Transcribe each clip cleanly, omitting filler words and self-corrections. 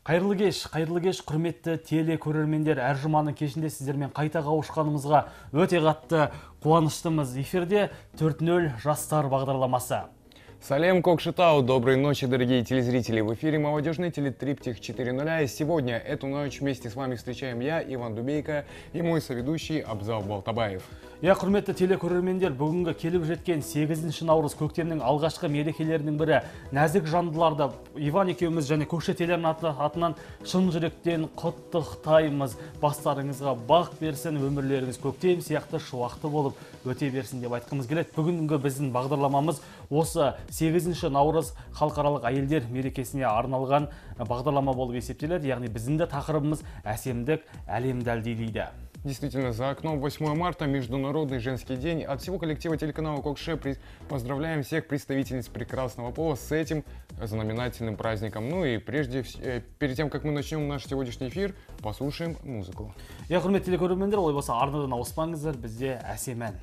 Қайырлы кеш, құрметті телекөрермендер. Әр жұманың кешінде сіздермен қайта қауышқанымызға өте қатты қуаныштымыз. Эфирде 4.0 жастар бағдарламасы. Салем Кокшетау, доброй ночи, дорогие телезрители. В эфире молодежный телетриптих 4.0. И сегодня эту ночь вместе с вами встречаем я, Иван Дубейко, и мой соведущий Абзал Балтабаев. Құрметті телекөрермендер, бүгінгі келіп жеткен 8 наурыз көктемнің алғашқы мерекелерінің бірі. Нәзік жандыларды Иван екеуміз және Көкше телерінің атынан шын жүректен құттықтаймыз. Бастарыңызға бақ берсін, өмірлеріңіз көктем сияқты шуақты болып өте берсін деп айтқымыз келеді. Бүгінгі біздің бағдарламамыз осы 8 наурыз халықаралық әйелдер мерекесіне арналған бағдарлама болып есептеледі. Яғни біздің де тақырыбымыз әсемдік әлемді әлдилейді. Действительно, за окном 8 марта, Международный женский день. От всего коллектива телеканала Кокше поздравляем всех представительниц прекрасного пола с этим знаменательным праздником. Ну и перед тем, как мы начнем наш сегодняшний эфир, послушаем музыку. Құрметті телекөрермендер, олай болса арнадан ауыспаңыздар, бізде әсем ән.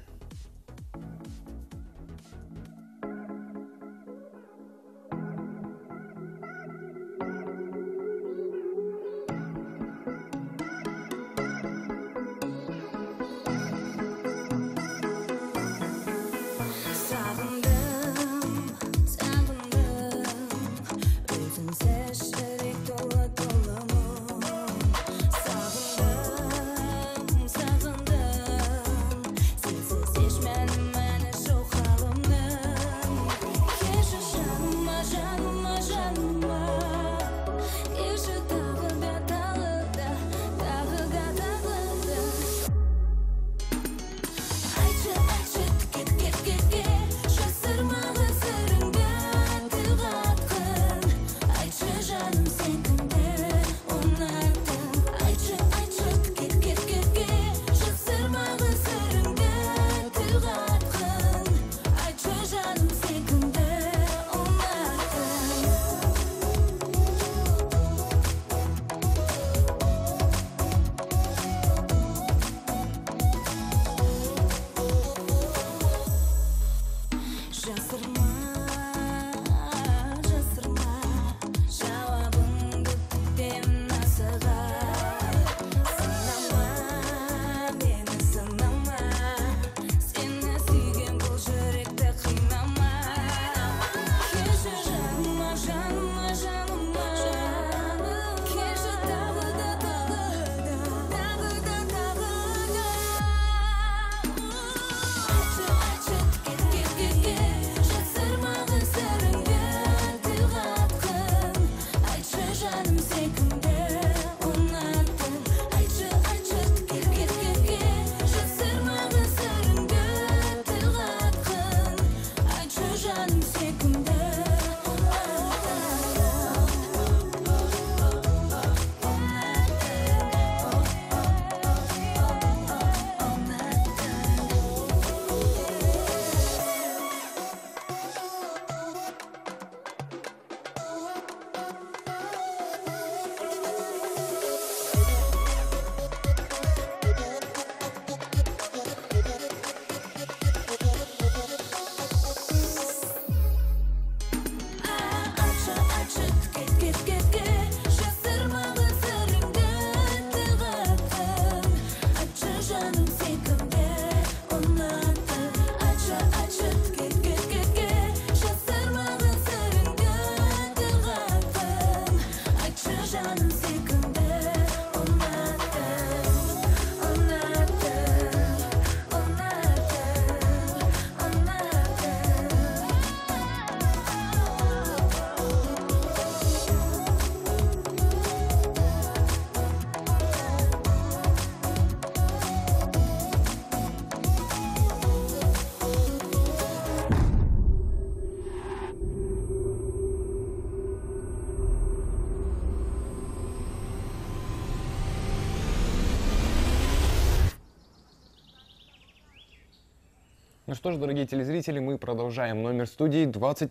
Ну что ж, дорогие телезрители, мы продолжаем. Номер студии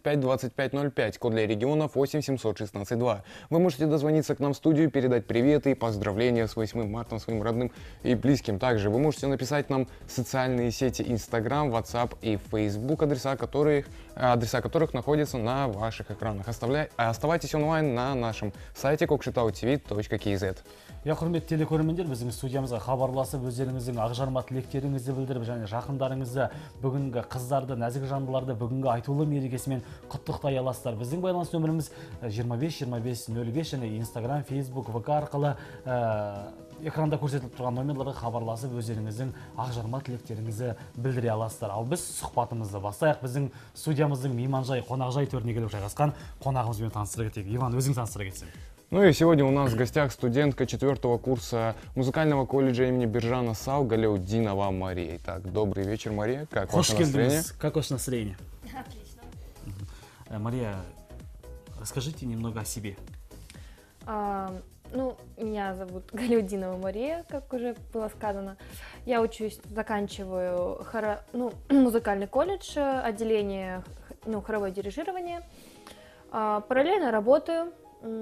252505, код для регионов 87162. Вы можете дозвониться к нам в студию, передать приветы и поздравления с 8 марта своим родным и близким. Также вы можете написать нам в социальные сети Instagram, WhatsApp и Facebook, адреса которых адреса которых находятся на ваших экранах. Оставайтесь онлайн на нашем сайте kokshetautv.kz. Я құрметті телекөрермендер, біздің студиямызға хабарласып, өздеріңіздің ақжарма тілектеріңізді білдіріп, және жақындарыңызды, бүгінгі қыздарды, нәзік жандыларды бүгінгі айтулы мерекесімен құттықтай аласыздар. Біздің байланыс нөміріміз 25-25-05 және Instagram, Facebook, VK арқылы экранда көрсетіліп тұрған номерларға хабарласып, өздеріңіздің ақжарма тілектеріңізді білдіре аласыздар. Ал біз сұхбатымызды бастайық. Біздің студиямыздың мейманжай, қонақжай төріне келіп жайғасқан қонағымызбен таныстыра кетейік. Иван, өзің таныстыра кетсең. Ну и сегодня у нас в гостях студентка 4-го курса музыкального колледжа имени Биржана САУ Галяутдинова Мария. Итак, добрый вечер, Мария. Как ваше настроение? Как ваше настроение? Отлично. Мария, расскажите немного о себе. Меня зовут Галяутдинова Мария, как уже было сказано. Я учусь, заканчиваю музыкальный колледж, отделение хоровое дирижирование. Параллельно работаю.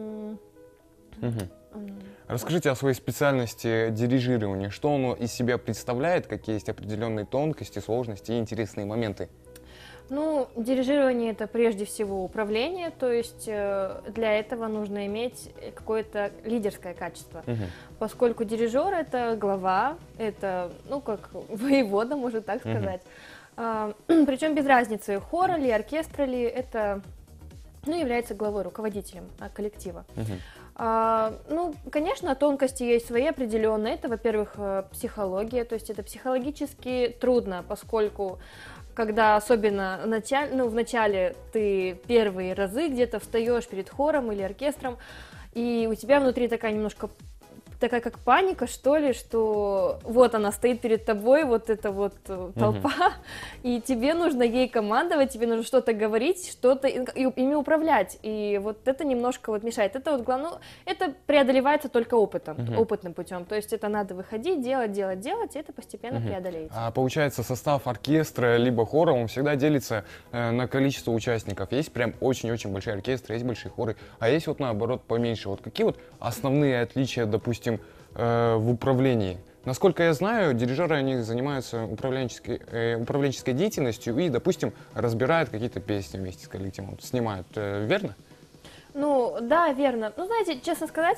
Расскажите о своей специальности дирижирования. Что оно из себя представляет, какие есть определенные тонкости, сложности и интересные моменты? Дирижирование — это прежде всего управление, то есть для этого нужно иметь какое-то лидерское качество. Поскольку дирижер — это глава, это, как воевода, можно так сказать. Причем без разницы, хора ли, оркестра ли, это является главой, руководителем коллектива. Конечно, тонкости есть свои определенные. Это, во-первых, психология, то есть это психологически трудно, поскольку когда особенно в начале ты первые разы где-то встаешь перед хором или оркестром, и у тебя внутри такая как паника, что ли, что вот она стоит перед тобой, вот эта вот толпа, и тебе нужно ей командовать, тебе нужно что-то говорить, что-то ими управлять, и вот это немножко мешает. Это это преодолевается только опытным путем, то есть это надо выходить, делать, и это постепенно преодолеется. А получается, состав оркестра либо хора, он всегда делится на количество участников. Есть прям очень-очень большие оркестры, есть большие хоры, а есть наоборот поменьше. Какие основные отличия, допустим, в управлении? Насколько я знаю, дирижеры, они занимаются управленческой деятельностью и, допустим, разбирают какие-то песни вместе с коллективом, снимают, верно? Да, верно. Знаете, честно сказать,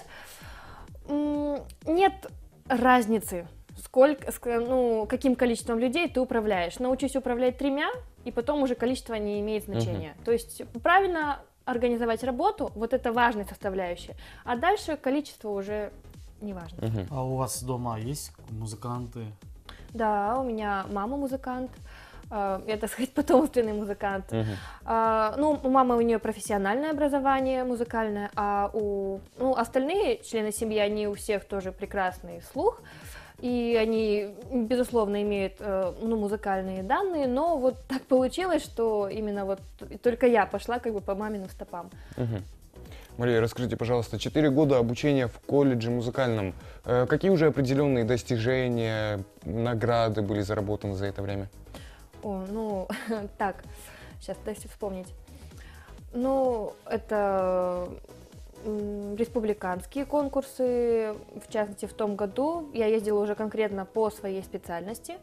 нет разницы, каким количеством людей ты управляешь. Научись управлять 3, и потом уже количество не имеет значения. То есть правильно организовать работу, вот это важная составляющая, а дальше количество уже не важно. А у вас дома есть музыканты? Да, у меня мама музыкант, я, так сказать, потомственный музыкант. У мамы, у нее профессиональное образование музыкальное, а остальные члены семьи, они у всех тоже прекрасный слух, и они, безусловно, имеют музыкальные данные, но так получилось, что именно только я пошла по маминым стопам. Мария, расскажите, пожалуйста, 4 года обучения в колледже музыкальном. Какие уже определенные достижения, награды были заработаны за это время? Так, сейчас дайте вспомнить. Это республиканские конкурсы, в частности, в том году я ездила уже конкретно по своей специальности.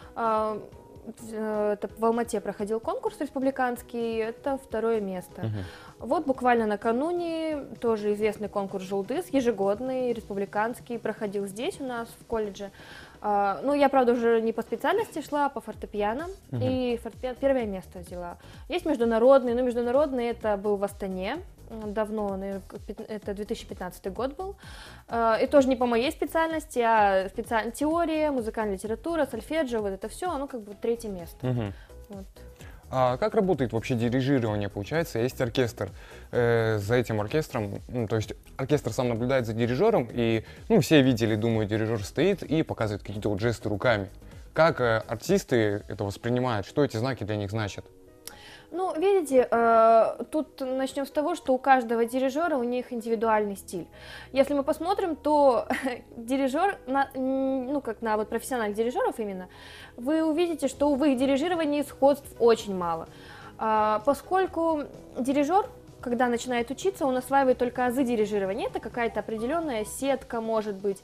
Это в Алмате проходил конкурс республиканский, это 2-е место. Буквально накануне тоже известный конкурс «Жулдыз», ежегодный, республиканский, проходил здесь у нас в колледже. Я, правда, уже не по специальности шла, а по фортепиано, и 1-е место взяла. Есть международный, но международный это был в Астане, давно, наверное, это 2015 год был, и тоже не по моей специальности, а теория, музыкальная литература, сольфеджио, это все, 3-е место. А как работает вообще дирижирование? Получается, есть оркестр. За этим оркестром, то есть оркестр сам наблюдает за дирижером, и все видели, думаю, дирижер стоит и показывает какие-то жесты руками. Как артисты это воспринимают? Что эти знаки для них значат? Видите, тут начнем с того, что у каждого дирижера у них индивидуальный стиль. Если мы посмотрим, то дирижер, как на профессиональных дирижеров именно, вы увидите, что в их дирижировании сходств очень мало. Поскольку дирижер, когда начинает учиться, он осваивает только азы дирижирования. Это какая-то определенная сетка, может быть,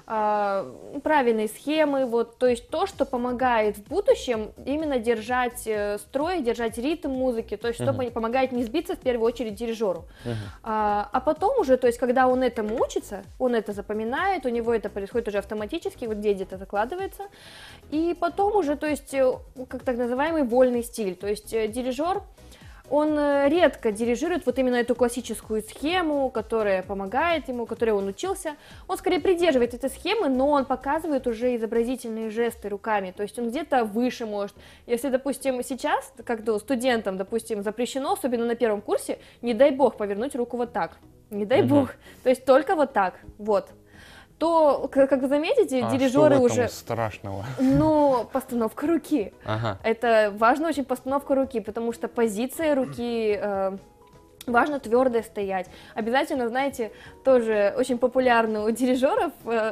правильные схемы, вот, то есть то, что помогает в будущем именно держать строй, держать ритм музыки, то есть что помогает не сбиться в первую очередь дирижеру. А потом уже, то есть когда он этому учится, он это запоминает, у него это происходит уже автоматически, вот где-то закладывается, и потом уже, то есть, как так называемый вольный стиль, то есть дирижер, он редко дирижирует вот именно эту классическую схему, которая помогает ему, которой он учился. Он скорее придерживает этой схемы, но он показывает уже изобразительные жесты руками. То есть он где-то выше может. Если, допустим, сейчас, как-то студентам, допустим, запрещено, особенно на первом курсе, не дай бог повернуть руку вот так. Не дай бог. То есть только вот так. Вот. То, как вы заметите, дирижеры что в этом уже... страшного? Ну, постановка руки. Ага. Это важно очень постановка руки, потому что позиция руки... важно твердо стоять. Обязательно, знаете, тоже очень популярно у дирижеров,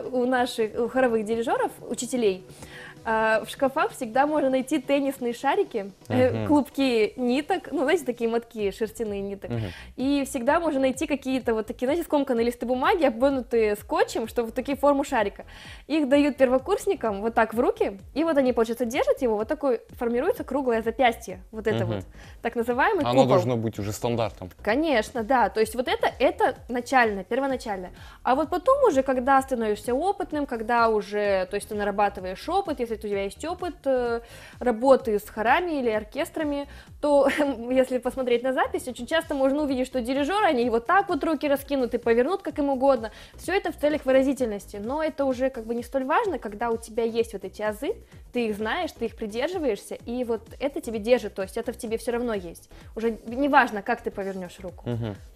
у хоровых дирижеров, учителей, в шкафах всегда можно найти теннисные шарики, клубки ниток, ну, знаете, такие мотки шерстяные ниток, и всегда можно найти какие-то вот такие, знаете, скомканные листы бумаги, обернутые скотчем, чтобы вот такие форму шарика. Их дают первокурсникам вот так в руки, и вот они, получается, держат его, вот такой формируется круглое запястье, вот это вот, так называемый купол. Оно должно быть уже стандартом. Конечно, да, то есть вот это начальное, первоначальное. А вот потом уже, когда становишься опытным, когда уже, то есть ты нарабатываешь опыт, если у тебя есть опыт работы с хорами или оркестрами, то если посмотреть на запись, очень часто можно увидеть, что дирижеры, они вот так вот руки раскинут и повернут как им угодно. Все это в целях выразительности, но это уже как бы не столь важно, когда у тебя есть вот эти азы, ты их знаешь, ты их придерживаешься, и вот это тебе держит, то есть это в тебе все равно есть. Уже не важно, как ты повернешь руку.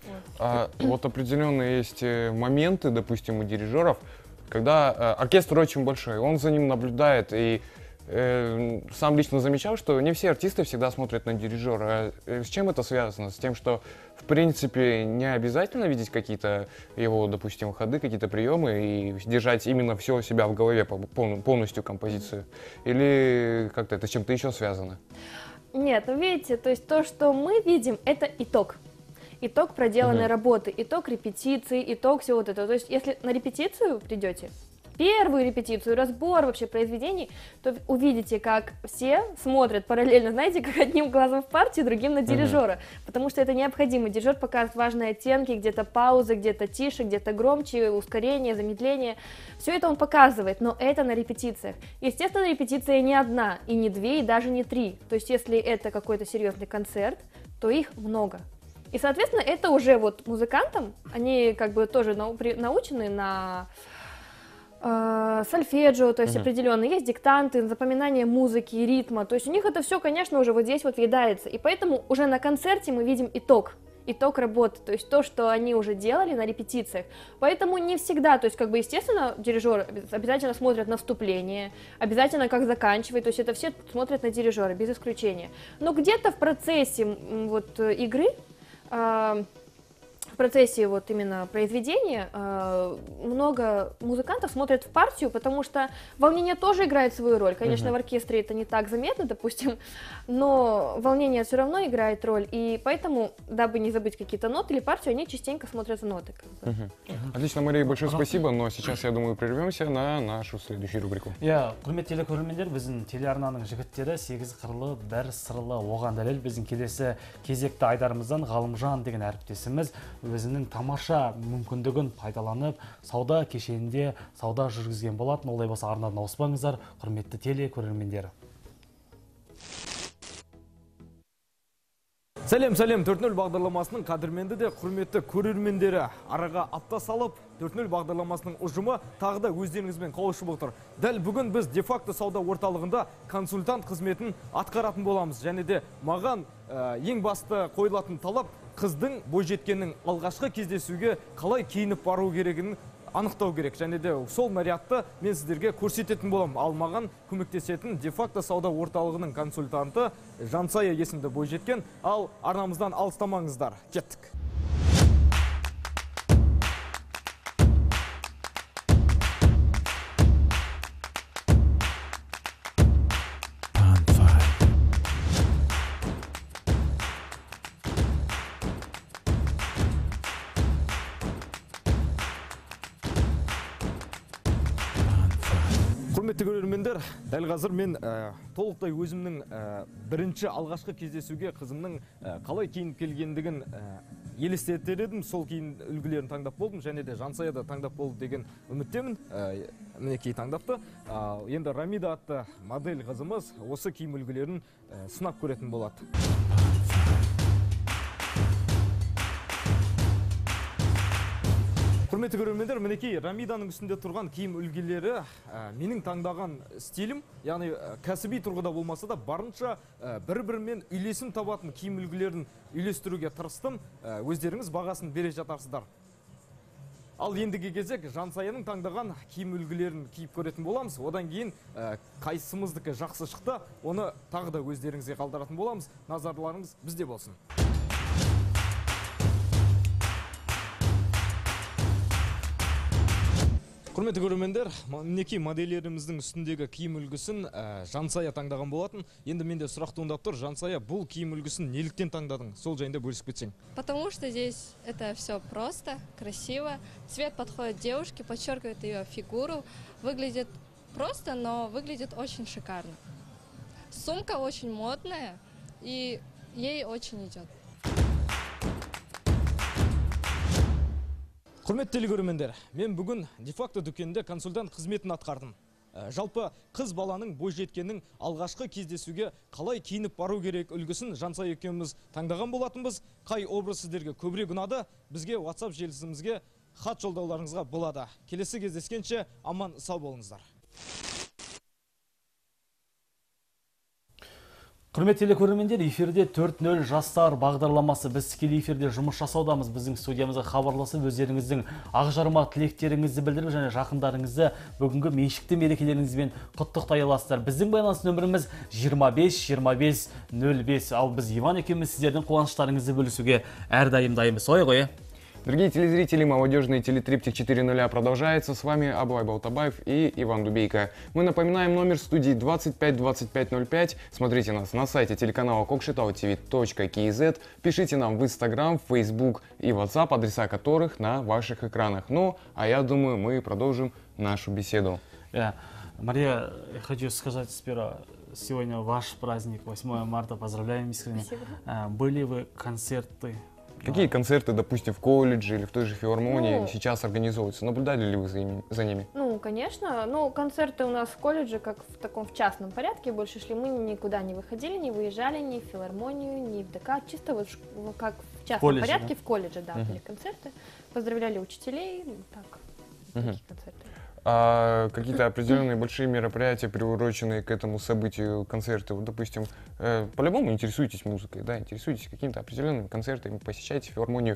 Вот определенные есть моменты, допустим, у дирижеров, когда оркестр очень большой, он за ним наблюдает, и сам лично замечал, что не все артисты всегда смотрят на дирижера. С чем это связано? С тем, что, в принципе, не обязательно видеть какие-то его, допустим, ходы, какие-то приемы и держать именно все у себя в голове, полностью композицию? Или как-то это с чем-то еще связано? Нет, ну видите, то есть то, что мы видим, это итог. Итог проделанной работы, итог репетиции, итог всего вот этого. То есть если на репетицию придете, первую репетицию, разбор вообще произведений, то увидите, как все смотрят параллельно, знаете, как одним глазом в партию, другим на дирижера, потому что это необходимо. Дирижер показывает важные оттенки, где-то паузы, где-то тише, где-то громче, ускорение, замедление. Все это он показывает, но это на репетициях. Естественно, репетиция не одна, и не две, и даже не три. То есть если это какой-то серьезный концерт, то их много. И, соответственно, это уже вот музыкантам, они как бы тоже научены на сольфеджио, то есть определенно есть диктанты, запоминание музыки, ритма, то есть у них это все, конечно, уже вот здесь вот въедается, и поэтому уже на концерте мы видим итог работы, то есть то, что они уже делали на репетициях. Поэтому не всегда, то есть как бы естественно дирижер обязательно смотрят на вступление, обязательно как заканчивает, то есть это все смотрят на дирижера без исключения. Но где-то в процессе вот игры, в процессе вот именно произведения много музыкантов смотрят в партию, потому что волнение тоже играет свою роль. Конечно, в оркестре это не так заметно, допустим, но волнение все равно играет роль, и поэтому, дабы не забыть какие-то ноты или партию, они частенько смотрят в ноты. Как бы. Отлично, Мария, большое спасибо, но сейчас, я думаю, прервемся на нашу следующую рубрику. Құрметті телекөрермендер, біздің телеарнаның жігіттері 8 қырлы, бір сырлы, оған дәлел біздің келесі кезекті айдарымыздан Ғалымжан деген әріптесіміз өзінің тамаша мүмкіндігін пайдаланып, сауда кешенінде сауда жүргізген болатын. Олай болса арнадан ауыспаңыздар, құрметті телекөрермендер. Сәлем, 4.0 бағдарламасының қадірменді де құрметті көрермендері. Араға апта салып, 4.0 бағдарламасының ұжымы тағы да өздеріңізбен қауышып отыр. Дәл бүгін біз де-факто сауда орталығында консультант қызметін атқаратын боламыз. Және де маған ең басты қойылатын талап қыздың бойжеткеннің алғашқы кездесуге қалай киініп бару керегін анықтау керек. Және де сол нарядты мен сіздерге көрсететін болам. Ал маған көмектесетін де-факто сауда орталығының консультанты Жансая есімді бойжеткен. Ал арнамыздан алыстамаңыздар. Кеттік. Құрметті көрермендер, дәл қазір мен толықтай өзімнің бірінші алғашқы кездесуге қызымның қалай киініп келгендігін елестетер едім. Сол киім үлгілерін таңдап болдым, және де Жансая да таңдап болды деген үміттемін. Мінекей таңдапты. Енді Рамида атты модель қызымыз осы киім үлгілерін сынап көретін болады. Құрметті көрермендер, мінекей Рамиданың үстінде тұрған киім үлгілері менің таңдаған стилім, яғни кәсіби тұрғыда болмаса да барынша бір-бірімен үйлесім табатын киім үлгілерін үйлестіруге тырыстым. Өздеріңіз бағасын бере жатарсыздар. Ал ендігі кезек Жансаяның таңдаған киім үлгілерін киіп көретін боламыз. Одан кейін қайсымыздікі жақсы шықты, оны тағы да өздеріңізге қалдыратын боламыз. Назарларыңыз бізде болсын. Құрметті көрермендер, мінекей модельдеріміздің үстіндегі киім үлгісін Жансая таңдаған болатын. Енді менде сұрақ туындап тұр, Жансая, бұл киім үлгісін неліктен таңдадың? Сол жайында бөлісіп кетсең. Потому что здесь это все просто, красиво. Цвет подходит девушке, подчеркивает ее фигуру. Выглядит просто, но выглядит очень шикарно. Сумка очень модная и ей очень идет. Құрметті көрермендер, мен бүгін де-факто дүкенде консультант қызметін атқардым. Жалпы қыз баланың бойжеткеннің алғашқы кездесуге қалай киініп бару керек үлгісін Жансая екеуміз таңдаған болатынбыз. Қай образ сіздерге көбірек ұнады, бізге WhatsApp желісімізге хат жолдауларыңызға болады. Келесі кездескенше аман сау болыңыздар. Құрметті көрермендер, эфирде 4.0 жастар бағдарламасы. Біз тікелей эфирде жұмыс жасаудамыз. Біздің студиямызға хабарласып, өздеріңіздің ақжарма тілектеріңізді білдіріп және жақындарыңызды бүгінгі меншікті мерекелеріңізбен құттықтай аласыздар. Біздің байланыс нөміріміз 25-25-05. Ал біз Иван екеуміз сіздердің қуаныштарыңызды бөлісуге әрдайым дайынбыз. Ой ғой. Дорогие телезрители, молодежный телетриптик 4.0 продолжается. С вами Абылай Балтабаев и Иван Дубейко. Мы напоминаем номер студии 252505. Смотрите нас на сайте телеканала kokshetautv.kz. Пишите нам в Instagram, Facebook и WhatsApp, адреса которых на ваших экранах. Ну, а я думаю, мы продолжим нашу беседу. Мария, я хочу сказать сперва, сегодня ваш праздник, 8 марта. Поздравляем искренне. Спасибо. Были вы концерты? Какие концерты, допустим, в колледже или в той же филармонии сейчас организовываются? Наблюдали ли вы за ними? Ну, конечно. Ну, концерты у нас в колледже, как в частном порядке, больше шли. Мы никуда не выходили, не выезжали ни в филармонию, ни в ДК. Чисто вот как в частном порядке, в колледже, да, были концерты. Поздравляли учителей, так, такие концерты. А какие-то определенные большие мероприятия, приуроченные к этому событию, концерты, вот, допустим, по-любому интересуетесь музыкой, да, интересуетесь какими-то определенными концертами, посещаете филармонию.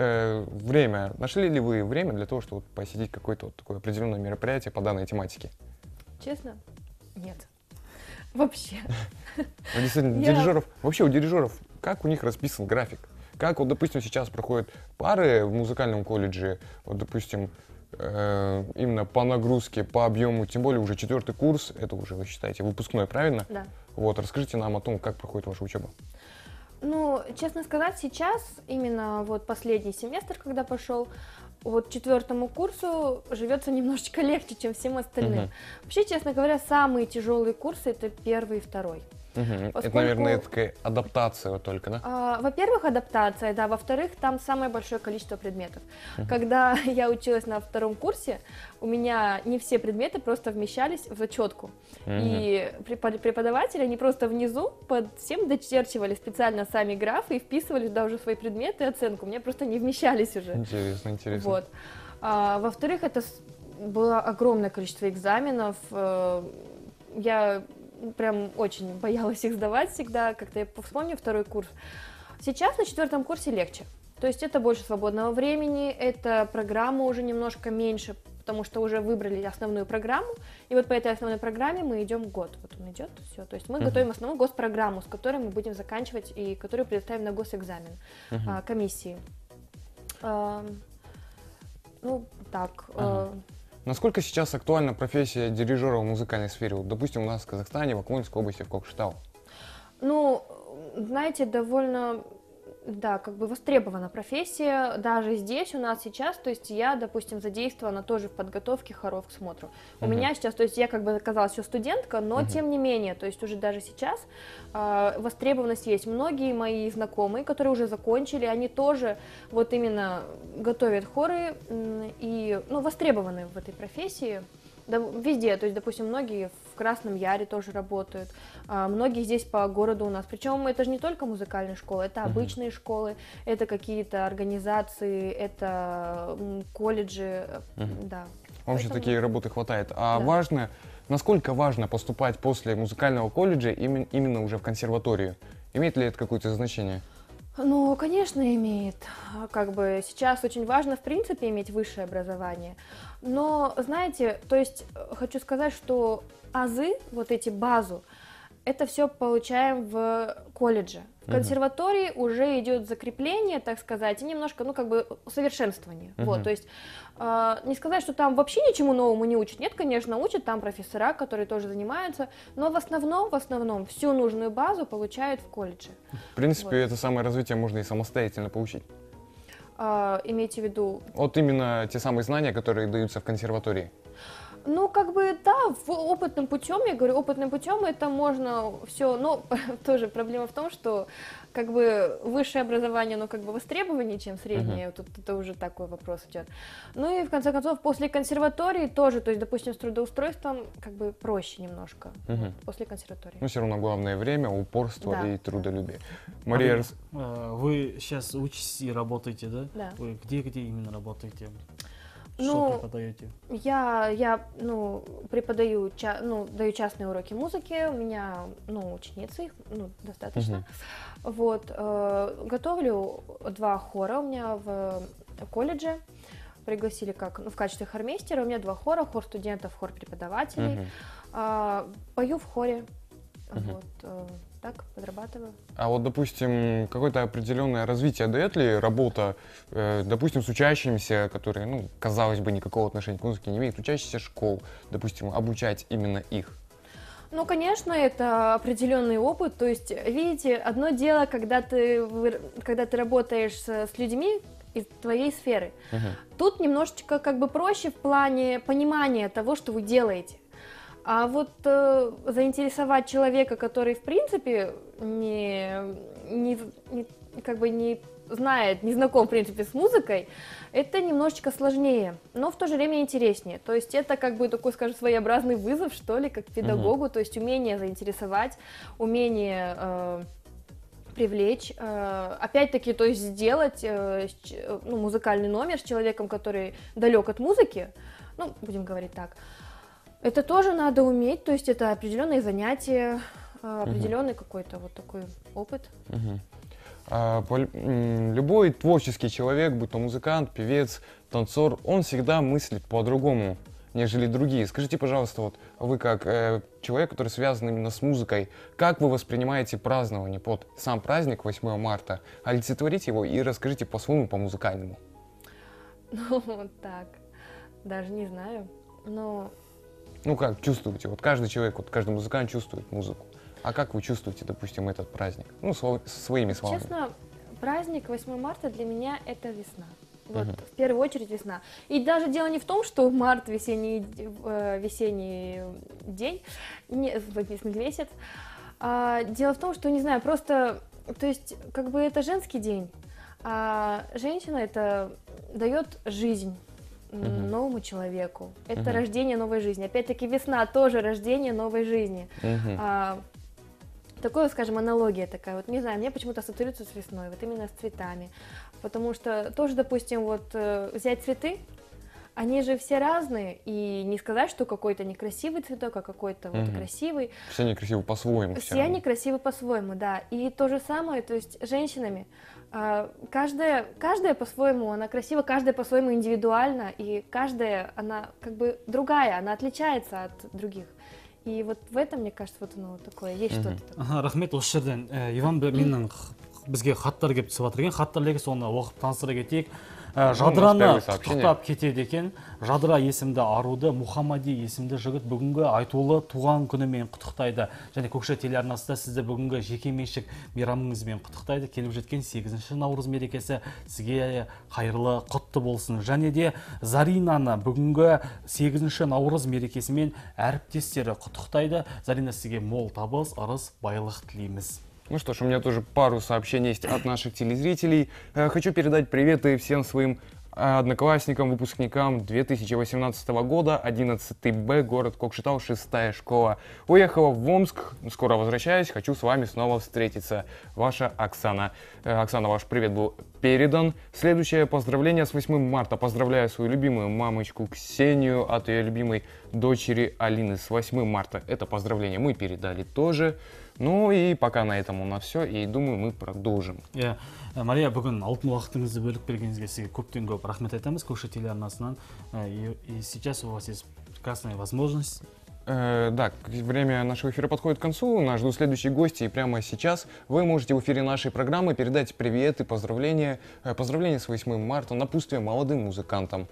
Время, нашли ли вы время для того, чтобы посетить какое-то вот такое определенное мероприятие по данной тематике? Честно? Нет. Вообще. Действительно, дирижеров, вообще у дирижеров, как у них расписан график? Как, вот, допустим, сейчас проходят пары в музыкальном колледже, вот, допустим, именно по нагрузке, по объему, тем более уже 4-й курс, это уже, вы считаете, выпускной, правильно? Да. Вот, расскажите нам о том, как проходит ваша учеба. Ну, честно сказать, сейчас, именно вот последний семестр, когда пошел, вот 4-му курсу живется немножечко легче, чем всем остальным. Вообще, честно говоря, самые тяжелые курсы — это 1-й и 2-й. Поскольку... Это, наверное, такая адаптация вот только, да? Во-первых, адаптация, да. Во-вторых, там самое большое количество предметов. Когда я училась на 2-м курсе, у меня не все предметы просто вмещались в зачетку. И преподаватели, они просто внизу под всем дочерчивали специально сами графы и вписывали туда уже свои предметы и оценку. У меня просто не вмещались уже. Интересно, интересно. Вот. Во-вторых, это было огромное количество экзаменов. Я прям очень боялась их сдавать всегда, как-то я вспомню 2-й курс. Сейчас на 4-м курсе легче, то есть это больше свободного времени, эта программа уже немножко меньше, потому что уже выбрали основную программу, и вот по этой основной программе мы идем год, вот он идет, все, то есть мы готовим основную госпрограмму, с которой мы будем заканчивать и которую предоставим на госэкзамен комиссии. Ну, так... Насколько сейчас актуальна профессия дирижера в музыкальной сфере? Вот, допустим, у нас в Казахстане, в Акмолинской области, в Кокшетау. Ну, знаете, довольно да, как бы востребована профессия, даже здесь у нас сейчас, то есть я, допустим, задействована тоже в подготовке хоров к смотру. У меня сейчас, то есть я как бы оказалась еще студентка, но тем не менее, то есть уже даже сейчас востребованность есть. Многие мои знакомые, которые уже закончили, они тоже вот именно готовят хоры и, ну, востребованы в этой профессии. Да, везде, то есть, допустим, многие в Красном Яре тоже работают, многие здесь по городу у нас. Причем это же не только музыкальные школы, это обычные школы, это какие-то организации, это колледжи, да. Вам же Поэтому- такие работы хватает. А Да. важно, насколько важно поступать после музыкального колледжа именно уже в консерваторию? Имеет ли это какое-то значение? Ну, конечно, имеет. Как бы сейчас очень важно, в принципе, иметь высшее образование. Но, знаете, то есть хочу сказать, что азы, вот эти базу, это все получаем в колледже. В консерватории уже идет закрепление, так сказать, и немножко, ну, как бы усовершенствование. Вот, то есть не сказать, что там вообще ничему новому не учат. Нет, конечно, учат там профессора, которые тоже занимаются, но в основном всю нужную базу получают в колледже. В принципе, Вот. это самое развитие можно и самостоятельно получить. Имейте в виду, Вот именно те самые знания, которые даются в консерватории. ну, как бы, да, опытным путем, я говорю, опытным путем это можно все, но тоже проблема в том, что, как бы, высшее образование, оно, как бы, востребованнее, чем среднее, тут это уже такой вопрос идет. Ну, и, в конце концов, после консерватории тоже, то есть, допустим, с трудоустройством, как бы, проще немножко, вот, после консерватории. Но все равно главное время, упорство Да, и трудолюбие. Мария, Вы сейчас учитесь и работаете, да? Да. Вы где именно работаете? Ну, Что преподаете? Я ну, преподаю, даю частные уроки музыки, у меня, ну, ученицы, их, ну, достаточно. Вот, готовлю 2 хора у меня в колледже, пригласили как, ну, в качестве хормейстера, у меня 2 хора, хор студентов, хор преподавателей, пою в хоре, вот, так, подрабатываю. а вот, допустим, какое-то определенное развитие дает ли работа, допустим, с учащимися, которые, ну, казалось бы, никакого отношения к музыке не имеют, учащихся школ, допустим, обучать именно их? Ну, конечно, это определенный опыт. То есть, видите, одно дело, когда ты работаешь с людьми из твоей сферы. Тут немножечко как бы проще в плане понимания того, что вы делаете. А вот заинтересовать человека, который в принципе как бы не знает, не знаком в принципе с музыкой, это немножечко сложнее, но в то же время интереснее. То есть это как бы такой, скажем, своеобразный вызов, что ли, как педагогу, то есть умение заинтересовать, умение привлечь, опять-таки, то есть сделать ну, музыкальный номер с человеком, который далек от музыки, ну, будем говорить так. Это тоже надо уметь, то есть это определенные занятия, определенный какой-то вот такой опыт. Любой творческий человек, будь то музыкант, певец, танцор, он всегда мыслит по-другому, нежели другие. Скажите, пожалуйста, вот вы как человек, который связан именно с музыкой, как вы воспринимаете празднование под сам праздник 8 марта? Олицетворите его и расскажите по-своему, по-музыкальному. Ну, вот так, даже не знаю, но... Ну, как чувствуете? Вот каждый человек, вот каждый музыкант чувствует музыку. А как вы чувствуете, допустим, этот праздник? Ну, своими словами. Честно, праздник 8 марта для меня это весна. Вот, в первую очередь весна. И даже дело не в том, что март весенний день, весенний месяц. Дело в том, что, не знаю, просто, то есть, как бы это женский день, а женщина это дает жизнь новому человеку. Это рождение новой жизни. Опять-таки весна тоже рождение новой жизни. Такое, скажем, аналогия такая. Вот не знаю, мне почему-то ассоциируется с весной, вот именно с цветами. Потому что тоже, допустим, вот взять цветы, они же все разные, и не сказать, что какой-то некрасивый цветок, а какой-то вот красивый. Все они красивы по-своему. Все они красивы по-своему, да. И то же самое, то есть женщинами. Каждая по-своему, она красива, каждая по-своему индивидуальна, и каждая, она как бы другая, она отличается от других. И вот в этом, мне кажется, вот оно такое, есть что-то такое. Рахмет, осы жерден Иван менің бізге хаттар келіп түсіп жатыр екен, хаттар соны оқып таныстыра кетейік. Жадыраны первое сообщение. құттықтап кетеді екен. Жадыра есімді аруды Мұхаммади есімді жігіт бүгінгі айтулы туған күнімен құттықтайды. Және Көкше телеарнасы да сізді бүгінгі жекеменшік мейрамыңызбен құттықтайды. Келіп жеткен 8 наурыз мерекесі сізге қайырлы құтты болсын. Және де Заринаны бүгінгі 8 наурыз мерекесімен әріптестері құттықтайды. Зарина, сізге мол табыс, ырыс, байлық тілейміз. Ну что ж, у меня тоже пару сообщений есть от наших телезрителей. Хочу передать приветы всем своим одноклассникам, выпускникам 2018 года, 11 Б, город Кокшетау, 6-я школа. Уехала в Омск, скоро возвращаюсь, хочу с вами снова встретиться. Ваша Оксана. Оксана, ваш привет был передан. Следующее поздравление с 8 марта. Поздравляю свою любимую мамочку Ксению от ее любимой дочери Алины с 8 марта. Это поздравление мы передали тоже. Ну и пока на этом у нас все, и думаю, мы продолжим. Мария, бүгін алтын уақытыңызды бөліп бергеніңізге сізге көптен көп рахмет айтамыз Көкше телеарнасынан. И сейчас у вас есть прекрасная возможность. Да, время нашего эфира подходит к концу, нас ждут следующие гости, и прямо сейчас вы можете в эфире нашей программы передать привет и поздравления с 8 марта, напутствие молодым музыкантам.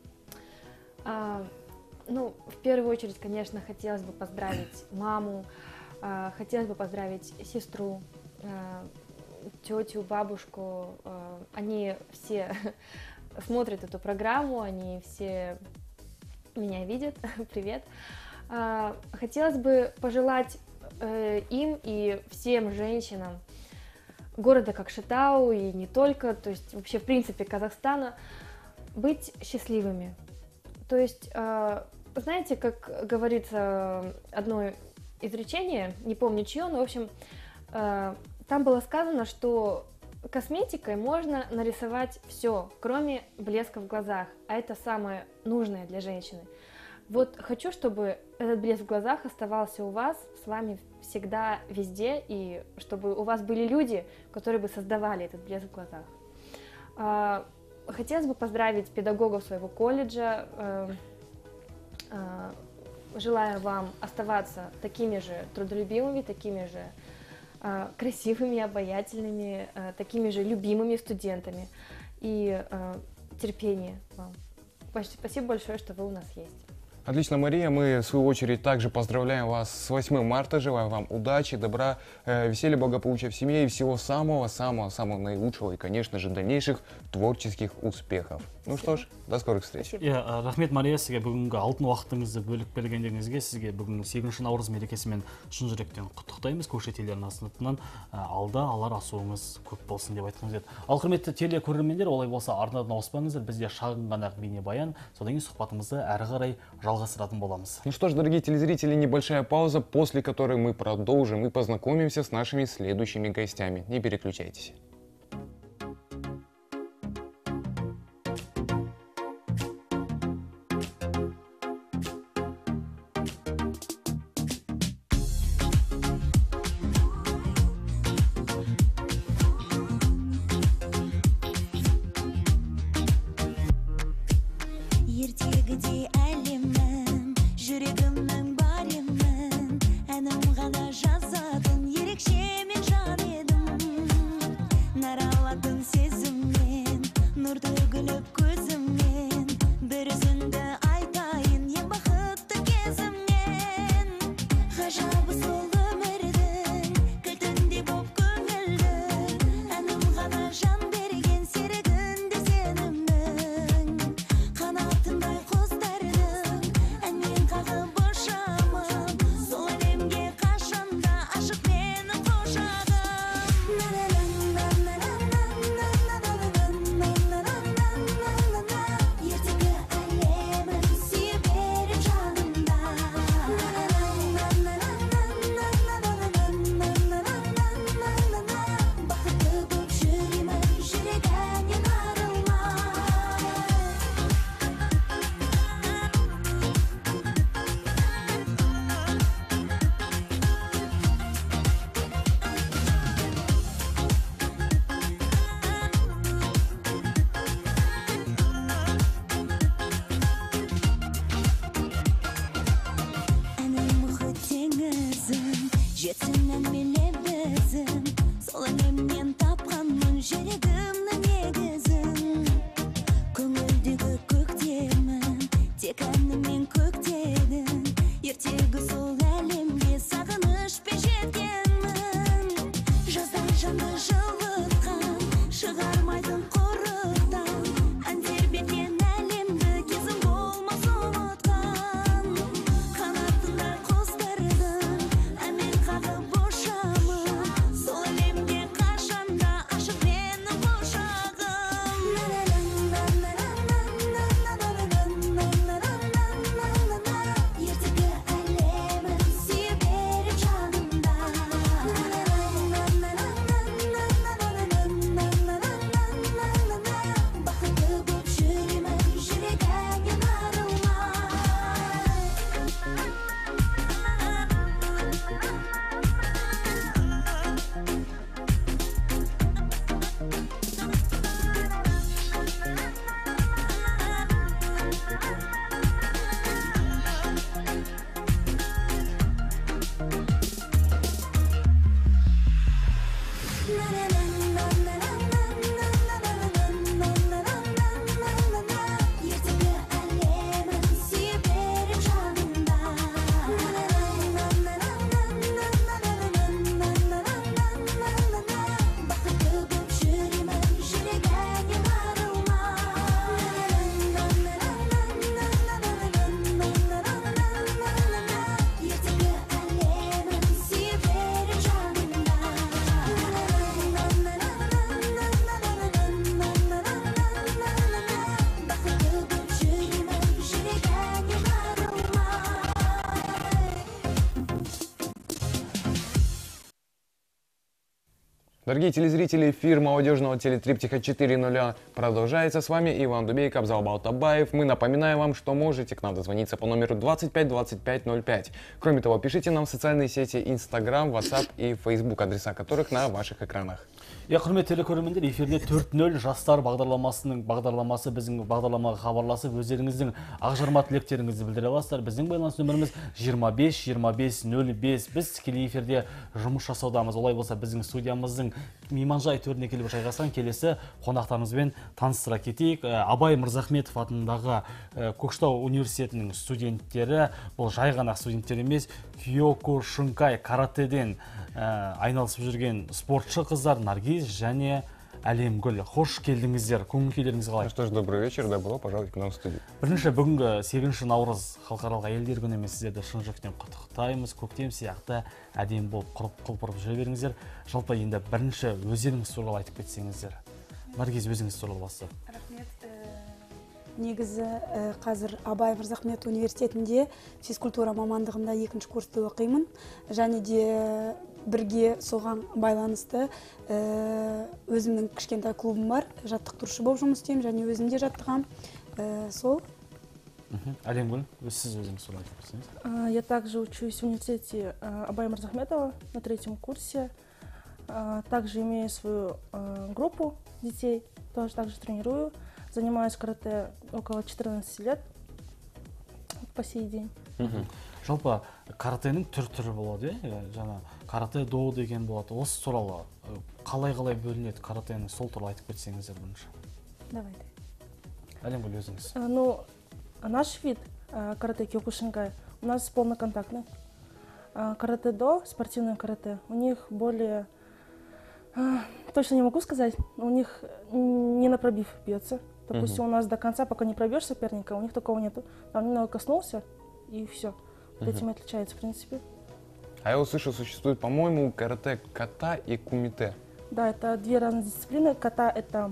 Ну, в первую очередь, конечно, хотелось бы поздравить маму, хотелось бы поздравить сестру, тетю, бабушку. Они все смотрят эту программу, они все меня видят. Привет. Хотелось бы пожелать им и всем женщинам города Кокшетау и не только, то есть вообще в принципе Казахстана, быть счастливыми. То есть, знаете, как говорится одно изречение, не помню чье, но в общем там было сказано, что косметикой можно нарисовать все, кроме блеска в глазах, а это самое нужное для женщины. Вот хочу, чтобы этот блеск в глазах оставался у вас, с вами всегда, везде, и чтобы у вас были люди, которые бы создавали этот блеск в глазах. Хотелось бы поздравить педагогов своего колледжа. Желаю вам оставаться такими же трудолюбивыми, такими же красивыми, обаятельными, такими же любимыми студентами. И терпения вам. Спасибо большое, что вы у нас есть. Отлично, Мария. Мы, в свою очередь, также поздравляем вас с 8 марта. Желаем вам удачи, добра, веселья, благополучия в семье и всего самого-самого-самого наилучшего и, конечно же, дальнейших творческих успехов. Ну что ж, до скорых встреч. Рахмет, Мария, сізге бүгінгі алтын уақытыңызды бөліп бергендеріңізге, сізге бүгінгі 8 наурыз мерекесімен шын жүректен құттықтаймыз. Көкше телеарнасынан алда алар асуыңыз көп болсын деп айтқымыз келеді. Ал құрметті телекөрермендер, олай болса арнадан ауыспаңыздар, бізде шағын ғана бейнебаян, содан кейін сұхбатымызды әрі қарай жалғастыратын боламыз. Ну что ж, дорогие телезрители, небольшая пауза, после которой мы продолжим и познакомимся с нашими следующими гостями. Не переключайтесь. Ертегіде әлемнің, жүрегімнің бар емін, әнім ғана жазатын ерекше мен жан едім. Дорогие телезрители, эфир молодежного телетриптиха 4.0 продолжается. С вами Иван Дубейко, Абзал Балтабаев. Мы напоминаем вам, что можете к нам дозвониться по номеру 25 25 05. Кроме того, пишите нам в социальные сети Instagram, WhatsApp и Facebook, адреса которых на ваших экранах. Я құрметті телекөрермендер, эфирде 4.0 жастар бағдарламасы біздің бағдарламаға хабарласып, өздеріңіздің ақжарма тілектеріңізді білдіре аласыздар. Біздің байланыс нөміріміз 25-25-05. Біз тікелей эфирде жұмыс жасаудамыз. Олай болса, біздің студиямыздың мейманжай төріне келіп жайғасқан келесі қонақтарымызбен таныстыра кетейік. Абай Мырзахметов атындағы Көкшетау университетінің студенттері, бұл жай ғана студенттер емес, Киокушинкай каратэден айналысып жүрген спортшы қыздар Наргиз және Әлемгүл. Хош келдіңіздер. Көңіл-күйлеріңіз қалай? Ну что ж, добрый вечер, добро пожаловать к нам в студию. Бірінші бүгінгі 8 наурыз халықаралық әйелдер күнімен сіздерді шын жүректен құттықтаймыз. Көктем сияқты әдемі болып құлпырып жүре беріңіздер. Жалпы енді бірінші өздеріңіз туралы айтып кетсеңіздер. Наргиз, өзіңіз туралы бастап. Рахмет. Негізі қазір Абай Мырзахметов университетінде физкультура мамандығында 2-ші курсты оқимын. Және де бірге соған байланысты өзімнің кішкентай клубым бар, жаттықтырушы болып жұмыс істеймін, және өзім де жаттығам. Сол. Әлемгүл, сіз өзіңіз туралы айтып кетсеңіз. Я также учусь в университете Абая Мырзахметова на 3-м курсе. Также имею свою группу детей, тоже также тренирую. Занимаюсь карате около 14 лет по сей день. Жалпы каратенің түр-түрі болады, жаңа карате-до деген болады. Осы туралы қалай бөлінеді каратенің, сол туралы айтып кетсеңіздер бірінші. Давайте. Әлемгүл, өзіңіз. Ну, наш вид карате Киокушинкай у нас полноконтактный. Карате-до, спортивное карате, у них более... Точно не могу сказать, у них не на пробив бьется. Допустим, у нас до конца, пока не пробьешь соперника, у них такого нету. Там немного коснулся, и все. Вот этим и отличается, в принципе. А я услышал, существует, по-моему, карате ката и кумите. Да, это две разные дисциплины. Ката — это,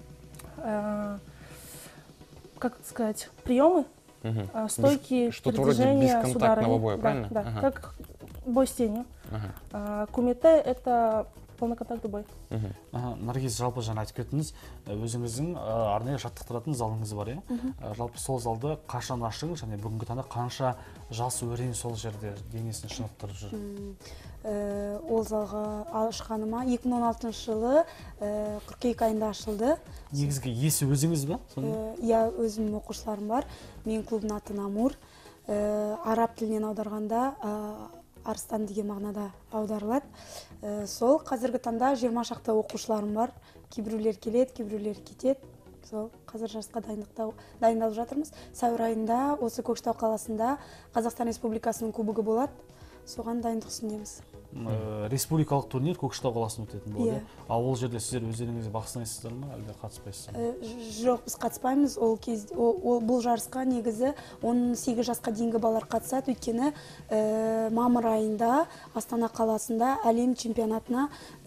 как сказать, приемы, стойки, что-то вроде передвижения с ударами. бесконтактного боя, Да, правильно? да, Ага. как бой с тенью. Ага. Кумите — это полноконтактный бой. Наргиз, жалпы жаңа айтып кеттіңіз, өзіңіздің арнайы жаттықтыратын залыңыз бар, жалпы сол залды қашан аштыңыз және бүгінгі таңда қанша жас өрен сол жерде денесін шынықтырып жүр? Ол залға ашқаныма 2016 жылы қыркүйек айында ашылды. Негізгі иесі өзіңіз бе? Я өзім оқушыларым бар. Мен клубның аты Намур. Араб тілінен аударғанда арыстан деген мағынада аударылады. Сол қазіргі таңда 20 шақты оқушыларым бар. Кейбіреулер келеді, кейбіреулер кетеді. Сол қазір жарысқа дайындалып жатырмыз. Сәуір айында осы Көкшетау қаласында Қазақстан Республикасының кубогы болады. Соған дайындық үстіндеміз. Республикалық турнир Көкшетау қаласында өтетін болады. А ол жерде сіздер өздеріңіз бақ сынайсыздар ма, әлде қатыспайсыздар ма? Жоқ, біз қатыспаймыз. Бұл жарысқа негізі 18 жасқа дейінгі балалар қатысады. Өйткені мамыр айында Астана қаласында әлем чемпионатына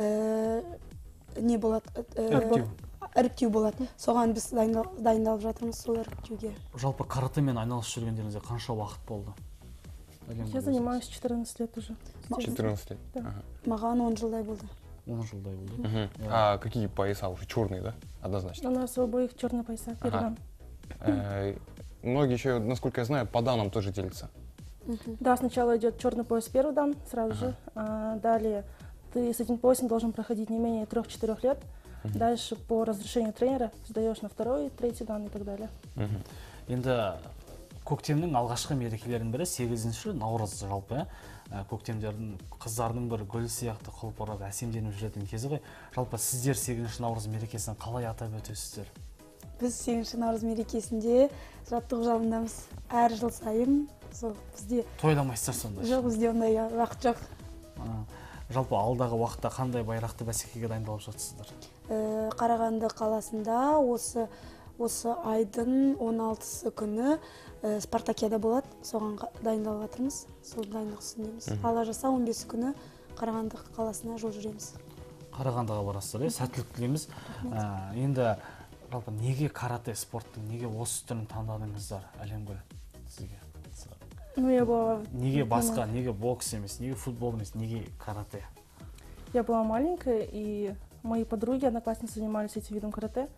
не болады? Іріктеу болады. Соған біз дайындалып жатырмыз, сол іріктеуге. Жалпы каратэмен айналысып жүргендеріңізде қанша уақыт болды? Я занимаюсь 14 лет уже. 14 лет. Да. Ага. Маған 10 жылдай болды. 10 жылдай болды. А какие пояса уже? Черные, да? Однозначно. У нас в обоих черные пояса, передан. Многие еще, насколько я знаю, по данным тоже делятся. Да, сначала идет черный пояс первый дан, сразу же. Далее ты с этим поясом должен проходить не менее 3-4 лет. Дальше по разрешению тренера сдаешь на второй, третий дан и так далее. Енді көктемнің алғашқы мерекелерінің бірі 8-ші наурыз жалпы. Көктемдердің қыздарының бір гүл сияқты құлпырып әсемденіп жүретін кезі ғой. Жалпы сіздер 8-ші наурыз мерекесін қалай атап өтесіздер? Біз 8-ші наурыз мерекесінде жаттығу залындамыз. Әр жыл сайын бізде Тойламайсыздар сонда? Жоқ, бізде ондай уақыт жоқ. Жалпы алдағы уақытта қандай байрақты бәсекеге дайындалып жатсыздар? Қарағанды қаласында осы айдың 16-сы күні Спартакиада болады. Соған дайындалып жатырмыз. Сол дайындық үстіндеміз. Алла жазса 15 күні Қарағанды қаласына жол жүреміз. Қарағандыға барасыздар, сәттілік тілейміз. Енді жалпы неге карате спорттың, неге осы түрін таңдадыңыздар, Әлемгүл, сізге? Ну, я была... Неге басқа, неге бокс емес, неге футбол емес, неге карате? Я была маленькая, и мои подруги, одноклассницы занимались этим видом карате.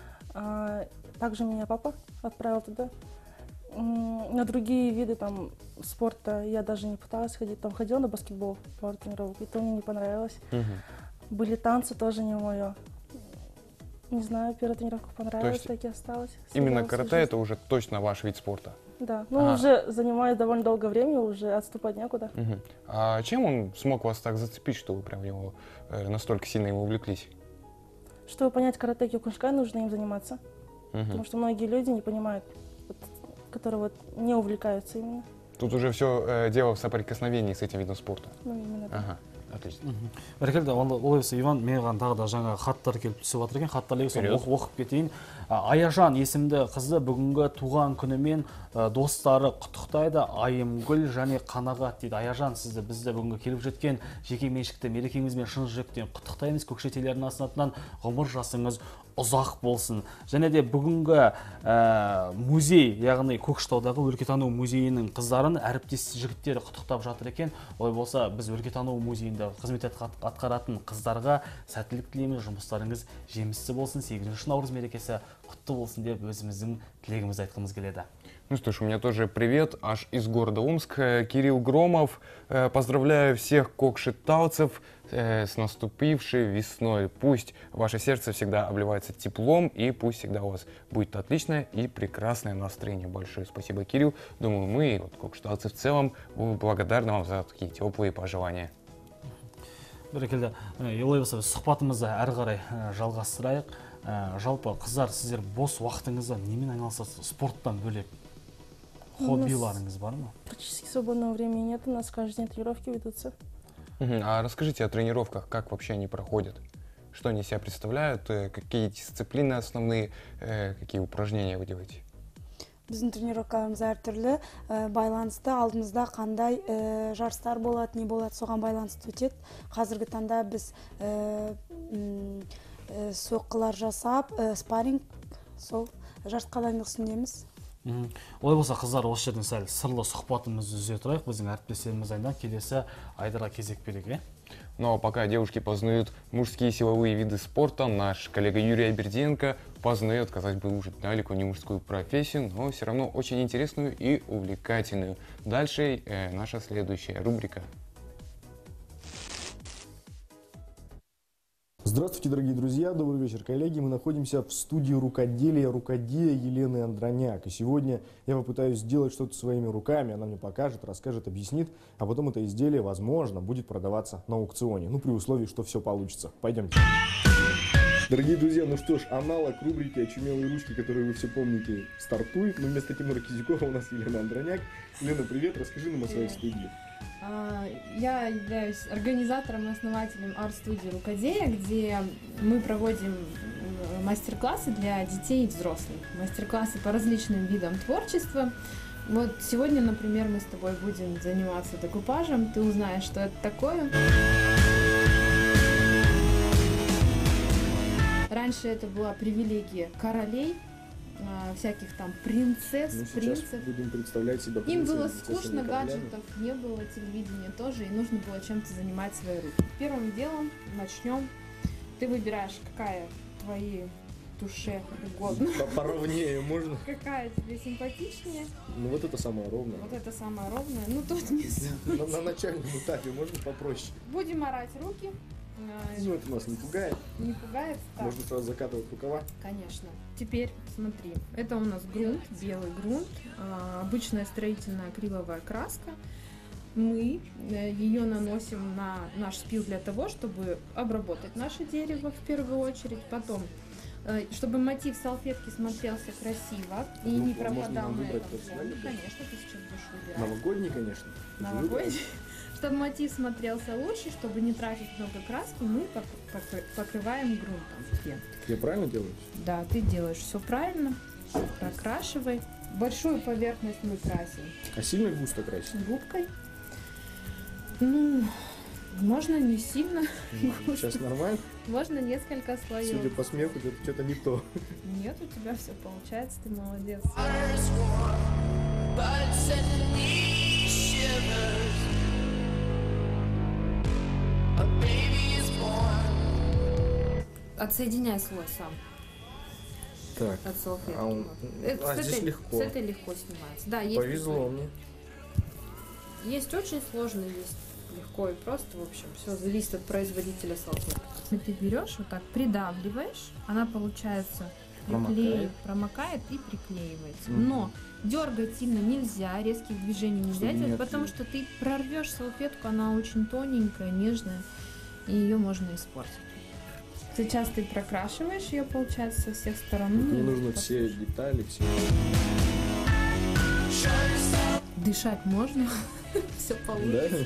Также меня папа отправил туда. На другие виды там спорта я даже не пыталась ходить. Там ходила на баскетбол, пару тренировок, и то мне не понравилось. Были танцы, тоже не мое. Не знаю, первая тренировка понравилась, так и осталась. Именно карате это уже точно ваш вид спорта? Да, ну уже занимаюсь довольно долгое время, уже отступать некуда. А чем он смог вас так зацепить, что вы прям его настолько сильно ему увлеклись? Чтобы понять карате кёкушинкай, нужно им заниматься. Потому что многие люди не понимают, которые вот не увлекаются именно. Тут уже все дело в соприкосновении с этим видом спорта. Ну, именно так. Ага, отлично. Бәрекелді, ол осы Иван, мен тағы да жаңа хаттар келіп түсіп жатыр екен, хаттар оқып кетейін. Аяжан есімді қызы бүгінгі туған күнімен достары құттықтайды, Айымгүл және Қанағат дейді. Аяжан, сізді бізді бүгінгі келіп жеткен жеке меншікті мерекеңізбен шын жүректен құттықтаймыз. Көкше телеарнасының атынан ғұмыр жасыңыз ұзақ болсын. Және де бүгінгі музей, яғни Көкшетаудағы өлкетану музейінің қыздарын әріптес жігіттері құттықтап жатыр екен. Олай болса, біз өлкетану музейінде қызмет атқаратын қыздарға сәттілік тілейміз, жұмыстарыңыз жемісті болсын, 8 наурыз мерекесі құтты болсын деп өзіміздің тілегімізді айтқымыз келеді. Ну что ж, у меня тоже привет аж из города Омск. Кирилл Громов. Поздравляю всех кокшетауцев с наступившей весной. Пусть ваше сердце всегда обливается теплом, и пусть всегда у вас будет отличное и прекрасное настроение. Большое спасибо, Кирилл. Думаю, мы, вот, кокшетауцы в целом, будем благодарны вам за такие теплые пожелания. Бәрекелді, олай болса сұхбатымызды әрі қарай жалғастырайық. Жалпы қыздар, сіздер бос уақытыңызда немен айналысасыз? Спорттан бөлек хоббиларыңыз бар ма? Практически свободного времени нет, у нас каждый день тренировки ведутся. А расскажите о тренировках, как вообще они проходят? Что они себя представляют, какие дисциплины основные, какие упражнения вы делаете? Біздің тренировкаларымыз әртүрлі, байланысты алдымызда қандай жарыстар болады, не болады, соған байланысты өтеді. Қазіргі таңда біз соққылар жасап, спарринг, сол жарысқа дайындық үстіндеміз. Олай болса, қыздар, осы жерден сәл сырлы сұхбатымызды үзе тұрайық. Біздің әріптестеріміз айдан келесі Айдарға кезек берейік. Ну а пока девушки познают мужские силовые виды спорта, наш коллега Юрий Абердиенко познает, казалось бы, уже далеко не мужскую профессию, но все равно очень интересную и увлекательную. Дальше наша следующая рубрика. Здравствуйте, дорогие друзья, добрый вечер, коллеги. Мы находимся в студии рукоделия Елены Андроняк. И сегодня я попытаюсь сделать что-то своими руками. Она мне покажет, расскажет, объяснит, а потом это изделие, возможно, будет продаваться на аукционе. Ну, при условии, что все получится. Пойдемте. Дорогие друзья, ну что ж, аналог рубрики «Очумелые ручки», которые вы все помните, стартует. Но вместо Тимура Кизюкова у нас Елена Андроняк. Елена, привет, расскажи нам о своей студии. Я являюсь организатором и основателем арт-студии «Рукоделия», где мы проводим мастер-классы для детей и взрослых. Мастер-классы по различным видам творчества. Вот сегодня, например, мы с тобой будем заниматься декупажем. Ты узнаешь, что это такое. Раньше это была привилегия королей, всяких там принцесс, принцев. Будем представлять себя. Им было скучно, гаджетов не было, телевидения тоже, и нужно было чем-то занимать свои руки. Первым делом начнем. Ты выбираешь, какая твоей душе угодно. Поровнее можно? Какая тебе симпатичнее. Ну вот это самое ровное. Вот это самое ровное. Ну тут не суть. На начальном этапе можно попроще. Будем морать руки. Ну это нас не пугает. Не пугает? Так. Можно сразу закатывать рукава. Конечно. Теперь смотри, это у нас грунт, белый грунт, обычная строительная акриловая краска. Мы ее наносим на наш спил для того, чтобы обработать наше дерево в первую очередь, потом чтобы мотив салфетки смотрелся красиво и не пропадал на этом фоне. Конечно, ты сейчас будешь выбирать. Новогодний, конечно. Новогодний. Чтобы мотив смотрелся лучше, чтобы не тратить много краски, мы покрываем грунтом. Я правильно делаю? Да, ты делаешь все правильно. Прокрашивай. Большую поверхность мы красим. А сильно густо красить? Губкой. Ну, можно не сильно. Сейчас нормально? Можно несколько слоев. Судя по смеху, это что-то не то. Нет, у тебя все получается, ты молодец. A baby is отсоединяй слой сам Так, от салфетки. а он- Вот. здесь легко. С этой легко снимается. Да, есть Повезло мне. Есть очень сложно, есть легко и просто, в общем, все зависит от производителя салфеток. Ты берешь вот так, придавливаешь, она получается промокает и приклеивается. Но дергать сильно нельзя, резких движений нельзя Чтобы не делать, потому что ты прорвешь салфетку, она очень тоненькая, нежная, и ее можно испортить. Сейчас ты прокрашиваешь ее, получается, со всех сторон. Мне нужно все детали, все. Дышать можно, все получится.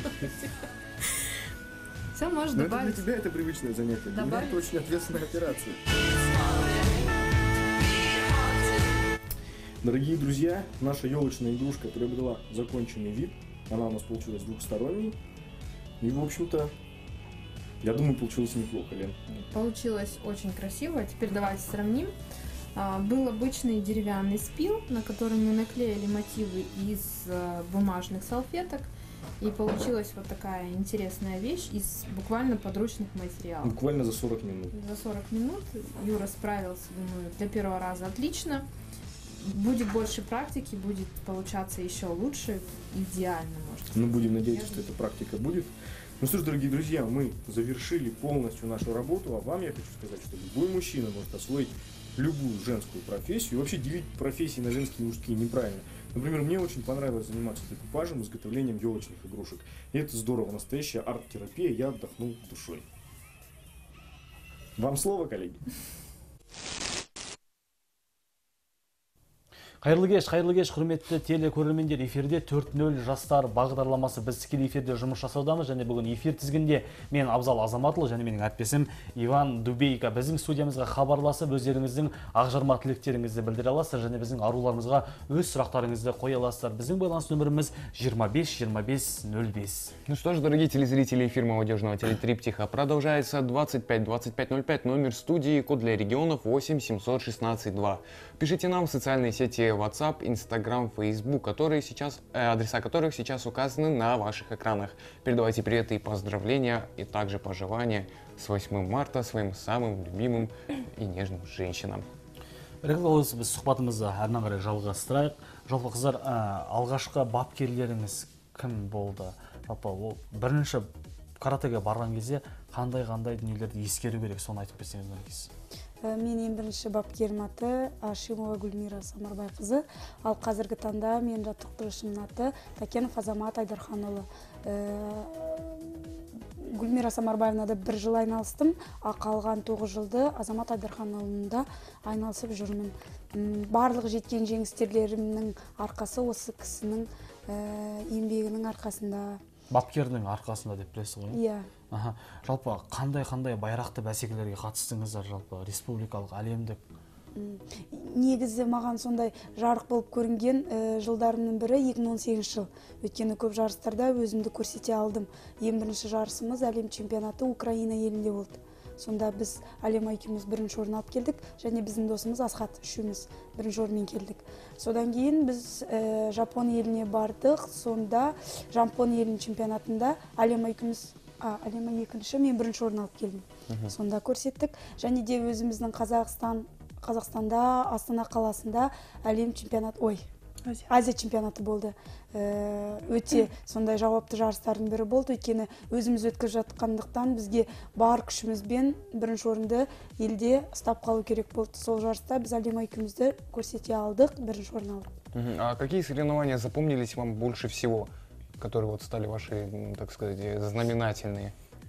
Все можно Но это для добавить. тебя это привычное занятие. Для меня Добавить? это очень ответственная операция. Дорогие друзья, наша елочная игрушка приобрела законченный вид. Она у нас получилась двухсторонней. И, в общем-то, я думаю, получилось неплохо, Лен. Получилось очень красиво. Теперь давайте сравним. Был обычный деревянный спил, на котором мы наклеили мотивы из бумажных салфеток. И получилась вот такая интересная вещь из буквально подручных материалов. Буквально за 40 минут. За 40 минут Юра справился, думаю, для первого раза отлично. Будет больше практики, будет получаться еще лучше, идеально, может быть. Мы будем надеяться, что эта практика будет. Ну что ж, дорогие друзья, мы завершили полностью нашу работу, а вам я хочу сказать, что любой мужчина может освоить любую женскую профессию. И вообще делить профессии на женские и мужские неправильно. Например, мне очень понравилось заниматься декупажем, изготовлением елочных игрушек. И это здорово, настоящая арт-терапия, я отдохнул душой. Вам слово, коллеги. Қайырлы кеш, құрметті телекөрермендер. Эфирде 4-0 жастар бағдарламасы. Біз тікелей эфирде жұмыс жасаудамыз, және бүгін эфир тізгінде мен Абзал Азаматұлы және менің әріптесім Иван Дубейко. Біздің студиямызға хабарласып, өздеріңіздің ақжарма тілектеріңізді білдіре аласыздар, және біздің аруларымызға өз сұрақтарыңызды қоя аласыздар. Біздің байланыс нөміріміз 25-25-05. Ну что ж, дорогие телезрители, эфир молодежного телетриптиха продолжается. 25-25-05, номер студии, код для регионов 8 716 2. Пишите нам в социальные сети WhatsApp, Instagram, Facebook, адреса которых сейчас указаны на ваших экранах. Передавайте приветы и поздравления, и также пожелания с 8 марта своим самым любимым и нежным женщинам. Біз сұхбатымызды әрмен қарай жалғастырайық. Жалпы қыздар, алғашқы бапкерлеріңіз кім болды? Жалпы ол бірінші каратэге барған кезде қандай дүниелерді ескеру керек, соны айтып берсеңіз Наргиз. Мен ең бірінші бапкерім аты Ашимова Гүлмира Самарбайқызы, ал қазіргі таңда мен жаттықтырушымның аты Такенов Азамат Айдарханұлы. Гүлмира Самарбаевнада 1 жыл айналыстым, а қалған 9 жылды Азамат Айдарханұлында айналысып жүрмін. Барлық жеткен жеңістерлерімнің арқасы осы кісінің еңбегінің арқасында. Бапкердің арқасында деп білесіз ғой? Иә. Жалпы қандай байрақты бәсекелерге қатыстыңыздар, жалпы республикалық, әлемдік? Негізі маған сондай жарық болып көрінген жылдарымның бірі 2018 жыл. Өйткені көп жарыстарда өзімді көрсете алдым. Ең бірінші жарысымыз әлем чемпионаты Украина елінде болды. Сонда біз әлем екеуміз бірінші орын алып келдік, және біздің досымыз Асхат үшеуміз бірінші орынмен келдік. Содан кейін біз Жапон еліне бардық. Сонда Жапон елінің чемпионатында әлем екінші, мен бірінші орын алып келдім. Сонда көрсеттік. Және де өзіміздің Қазақстанда, Астана қаласында әлем чемпионат, Азия чемпионаты болды. Өте сондай жауапты жарыстардың бірі болды. Өйткені өзіміз өткізіп жатқандықтан бізге бар күшімізбен бірінші орынды елде ұстап қалу керек болды. Сол жарыста біз әлем екеумізді көрсете алдық, бірінші орын алдық. А какие соревнования запомнились вам больше всего, которые вот стали ваши, так сказать, знаменательные?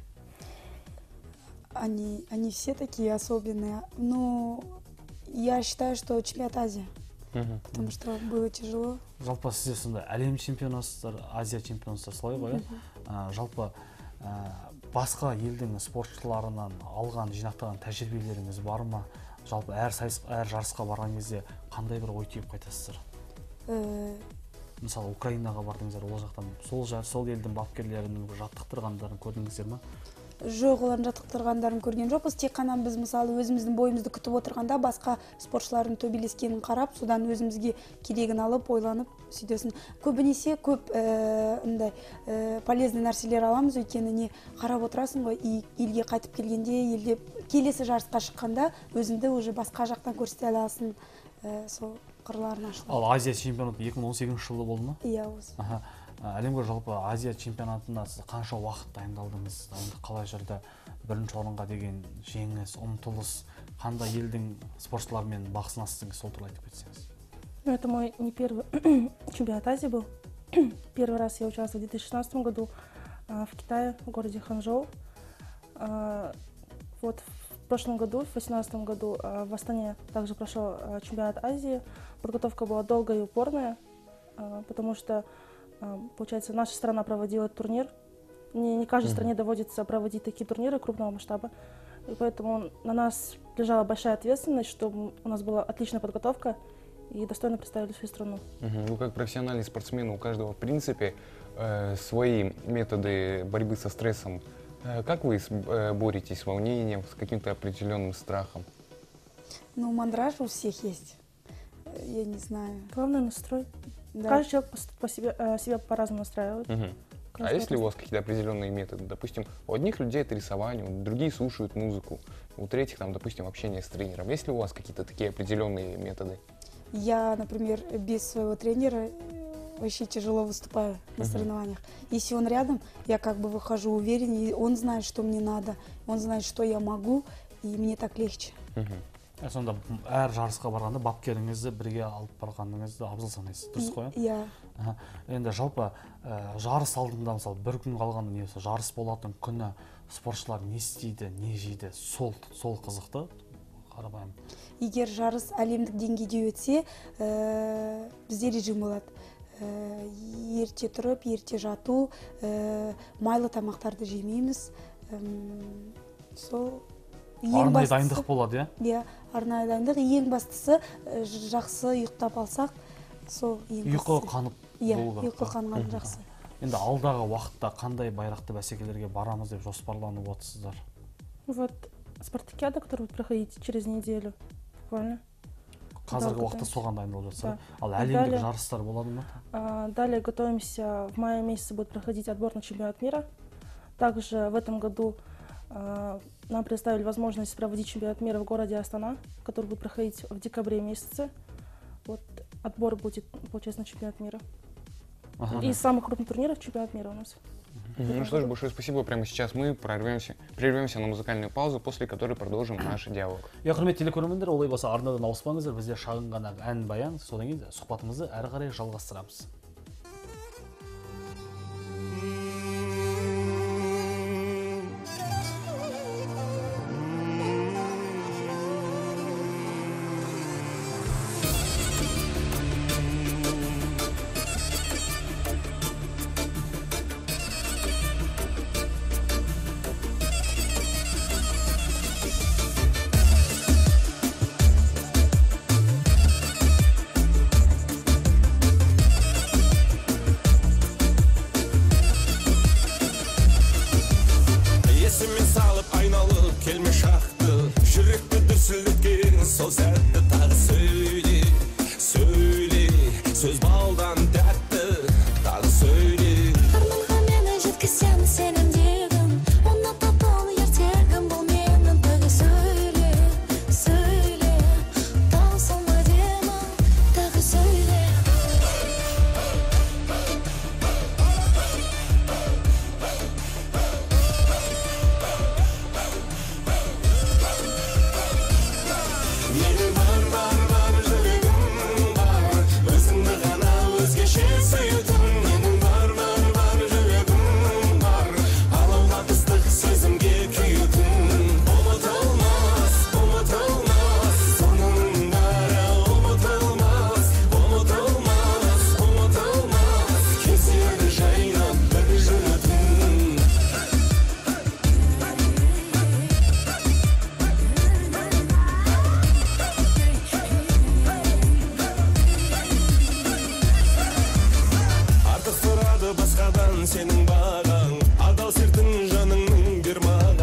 Они все такие особенные. Но я считаю, что чемпионат Азии. Потому что было тяжело. Жалпы сізде сондай әлем чемпионатсыздар, Азия чемпионатсыздар, солай ғой? Жалпы басқа елдің спортшыларынан алған, жинақтаған тәжірибелеріңіз бар ма? Жалпы әр жарысқа барған кезде қандай бір ой түйіп қайтасыздар? Мысалы, Украинаға бардыңыздар, ол жақтан сол елдің бапкерлерінің жаттықтырғандарын көрдіңіздер ма? жоқ, олардың жаттықтырғандарын көрген жоқпыз. Тек қана біз мысалы өзіміздің бойымызды күтіп отырғанда басқа спортшылардың төбелескенін қарап, содан өзімізге керегін алып, ойланып сөйтесің. Көбінесе көп полезный нәрселер аламыз, өйткені не қарап отырасың ғой, елге қайтып келгенде, елде келесі жарысқа шыққанда өзіңді уже басқа жақтан көрсете аласың, сол қырларын ашылады. Ал Азия чемпионаты 2018 жылы болды ма? Иә, осы. Әлемге жалпы Азия чемпионатында сіз қанша уақыт дайындалдыңыз? Қалай жүрді? Бірінші орынға деген жеңіс, ұмтылыс, қандай елдің спортшыларымен бақ сынастыңыз, сол туралы айтып кетсеңіз. Это мой не первый чемпионат Азии был. Первый раз я участвовала в 2016 году в Китае, в городе Ханчжоу. Вот в прошлом году, в 2018 году в Астане также прошел чемпионат Азии. Подготовка была долгая и упорная, потому что, получается, наша страна проводила этот турнир. Не каждой стране доводится проводить такие турниры крупного масштаба. И поэтому на нас лежала большая ответственность, чтобы у нас была отличная подготовка и достойно представили свою страну. Вы как профессиональный спортсмен, у каждого, в принципе, свои методы борьбы со стрессом. Как вы боретесь с волнением, с каким-то определенным страхом? Ну, мандраж у всех есть. Я не знаю. Главное настрой. Да. Каждый человек себя по-разному настраивает. А есть ли у вас какие-то определенные методы? Допустим, у одних людей это рисование, другие слушают музыку, у третьих, там, допустим, общение с тренером. Есть ли у вас какие-то такие определенные методы? Я, например, без своего тренера вообще тяжело выступаю на соревнованиях. Если он рядом, я как бы выхожу увереннее, он знает, что мне надо, он знает, что я могу, и мне так легче. Сонда әр жарысқа барғанда бапкеріңізді бірге алып барғаныңызды абзал санайсыз, дұрыс қой? Иә. Енді жалпы жарыс алдында мысалы бір күн қалғанда немесе жарыс болатын күні спортшылар не істейді, не жейді, сол қызықты қарапайым. Егер жарыс әлемдік деңгейде өтсе, бізде режим болады. Ерте тұрып, ерте жату, майлы тамақтарды жемейміз. Сол арнайы дайындық болады, иә? Иә, арнайы дайындық. Ең бастысы жақсы ұйықтап алсақ, сол ең бастысы. Ұйқы қанып болу керек. Иә, ұйқы қанған жақсы. Енді алдағы уақытта қандай байрақты бәсекелерге барамыз деп жоспарланып отырсыздар? Вот спартакиада, который будет проходить через неделю, буквально. Қазіргі уақытта соған дайындалып жатсыздар. Ал әлемдік жарыстар болады ма? Далее готовимся, в мае месяце будет проходить отбор на чемпионат мира. Также в этом году нам предоставили возможность проводить чемпионат мира в городе Астана, который будет проходить в декабре месяце. Вот отбор будет, получается, на чемпионат мира. И из самых крупных турниров чемпионат мира у нас. Ну что ж, большое спасибо. Прямо сейчас мы прервемся на музыкальную паузу, после которой продолжим наш диалог. Я құрметті телекөрермендер, олай болса арнадан ауыспаңыздар, бізде шағын ғана ән баян, содан кейін сұхбатымызды әрі қарай жалғастырамыз. Senin bağın, adal sırtın canının bir mağı.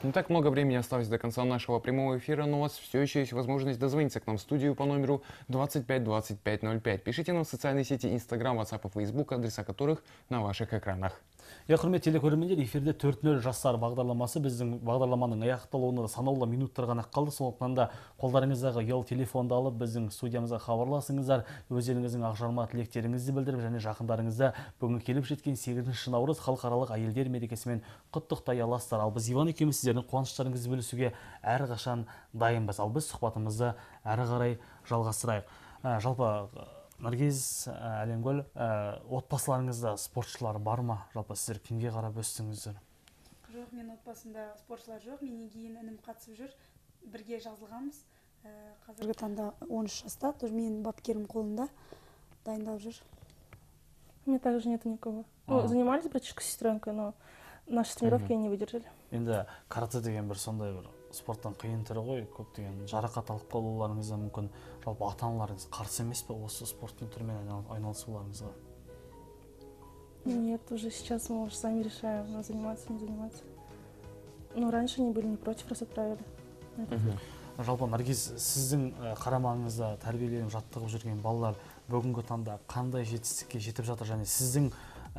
Не так много времени осталось до конца нашего прямого эфира, но у вас все еще есть возможность дозвониться к нам в студию по номеру 25 25 05. Пишите нам в социальные сети Instagram, WhatsApp и Facebook, адреса которых на ваших экранах. Құрметті телекөрермендер, эфирде 4-0 жастар бағдарламасы біздің бағдарламаның аяқталуына санаулы минуттар ғана қалды. Сондықтан да қолдарыңыздағы ұялы телефонды алып біздің студиямызға хабарласыңыздар, өздеріңіздің ақжарма тілектеріңізді білдіріп және жақындарыңызды бүгінгі келіп жеткен 8 наурыз халықаралық әйелдер мерекесімен құттықтай аласыздар. Ал біз Иван екеуміз сіздердің қуаныштарыңызды бөлісуге әрқашан дайынбыз. Ал біз сұхбатымызды әрі қарай жалғастырайық. Жалпы Наргиз, Әлемгүл, отбасыларыңызда спортшылар бар ма? Жалпы сіздер кімге қарап өстіңіздер? Жоқ, мен отбасымда спортшылар жоқ. Менен кейін інім қатысып жүр. Бірге жазылғанбыз. Қазіргі таңда 13 жаста. Тоже менің бапкерім қолында дайындалып жүр. У меня также нету никого. Ну, занимались братишка с сестренкой, но наши тренировки не выдержали. Енді карате деген бір сондай бір спорттан қиын түрі ғой, көптеген жарақат алып қалуларыңыз да мүмкін. Жалпы ата-аналарыңыз қарсы емес пе осы спорттың түрімен айналысуларыңызға? Нет, уже сейчас мы уже сами решаем, надо заниматься, не заниматься. Но раньше они были не против, раз отправили. Жалпы Наргиз, сіздің қарамағыңызда тәрбиеленіп жаттығып жүрген балалар бүгінгі таңда қандай жетістікке жетіп жатыр, және сіздің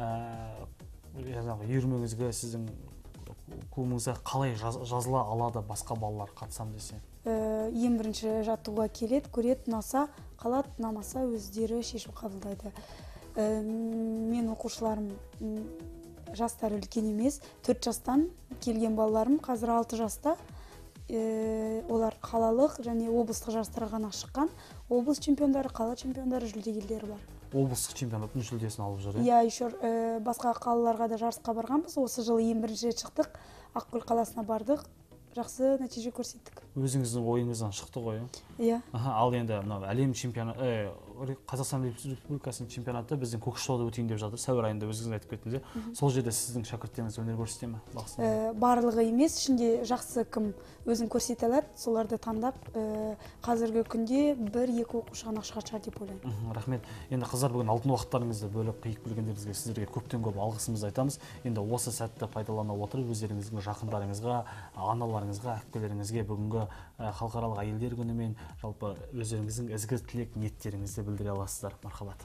үйірмеңізге, сіздің клубыңызға қалай жазыла алады басқа балалар қатысам десе? Ең бірінші жаттығуға келеді, көреді, ұнаса, қалады, ұнамаса өздері шешім қабылдайды. Мен оқушыларым жастары үлкен емес, 4 жастан келген балаларым қазір 6 жаста. Олар қалалық және облыстық жарыстарға ғана шыққан. Облыс чемпиондары, қала чемпиондары, жүлдегерлері бар. Облыстық чемпионаттың жүлдесін алып жүр. Иә, еще басқа қалаларға да жарысқа барғанбыз. Осы жылы ең бірінші рет шықтық. Ақкөл қаласына бардық. Жақсы нәтиже көрсеттік. Өзіңіздің ойыңыздан шықты ғой? Иә. Ал енді әлем чемпионаты, Қазақстан Республикасының чемпионаты біздің Көкшетауда өтейін деп жатыр. Сәуір айында өзіңіз айтып кеттіңіз. Сол жерде сіздің шәкірттеріңіз өнер көрсете ме? Барлығы емес, ішінде жақсы кім өзін көрсете алады, соларды таңдап, қазіргі күнде 1-2 оқушы ғана шығар деп ойлаймын. Рахмет. Енді қыздар, бүгін алтын уақыттарыңызды бөліп қиып білгендеріңізге сіздерге көптен көп алғысымызды айтамыз. Енді осы сәтті пайдалана отырып өздеріңіздің жақындарыңызға, аналарыңызға, әпкелеріңізге бүгінгі халықаралық әйелдер күнімен жалпы өздеріңіздің ізгі тілек ниеттеріңізді білдіре аласыздар. Мархабат.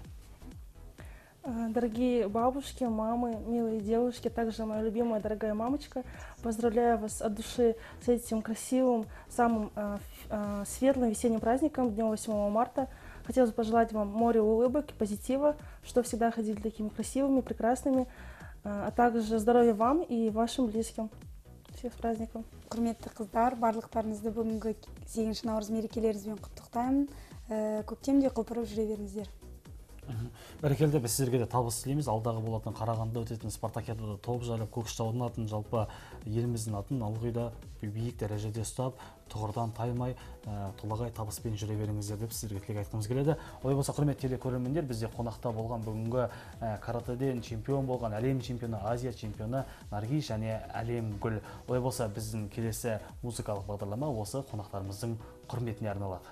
Дорогие бабушки, мамы, милые девушки, также моя любимая дорогая мамочка, поздравляю вас от души с этим красивым, самым светлым весенним праздником, днем 8 марта. Хотелось бы пожелать вам море улыбок и позитива, что всегда ходили такими красивыми, прекрасными, а также здоровья вам и вашим близким. Всех с праздником. Құрметті қыздар, барлықтарыңызды бүгінгі 8 наурыз мерекелеріңізбен құттықтаймын. Көктемде құлпырып жүре беріңіздер. Бәрекелді, біз сіздерге де табыс тілейміз. Алдағы болатын Қарағандыда өтетін спартакиадада топ жарып, Көкшетаудың атын, жалпы еліміздің атын ылғи да биік дәрежеде ұстап, тұғырдан таймай, толағай табыспен жүре беріңіздер деп сіздерге тілек айтқымыз келеді. Олай болса, құрметті телекөрермендер, бізде қонақта болған бүгінгі каратэден чемпион болған, әлем чемпионы, Азия чемпионы Наргиз және Әлемгүл. Олай болса, біздің келесі музыкалық бағдарлама осы қонақтарымыздың құрметіне арналады.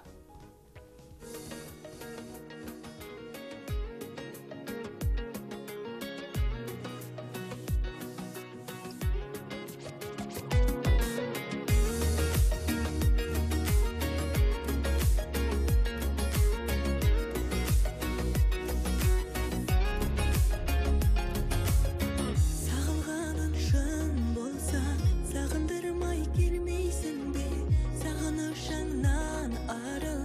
Сағындырмай келмейсің бе, сағынышыңнан ары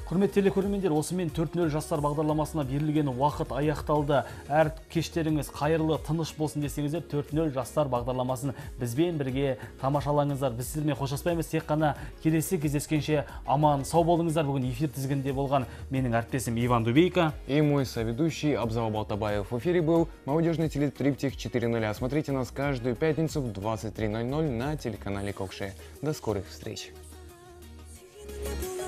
Құрметті телекөрермендер, осымен 4-0 жастар бағдарламасына берілген уақыт аяқталды. Әр кештеріңіз қайырлы, тыныш болсын десеңіздер, 4-0 жастар бағдарламасын бізбен бірге тамашалаңыздар. Біз сіздермен қоштаспаймыз, тек қана келесі кездескенше аман, сау болыңыздар. Бүгін эфир тізгінде болған менің әріптесім Иван Дубейко и мой соведущий Абзал Балтабаев. В эфире был молодежный телетриптих 4.0. Смотрите нас каждую пятницу в 23:00 на телеканале Кокше. До скорых встреч! Ты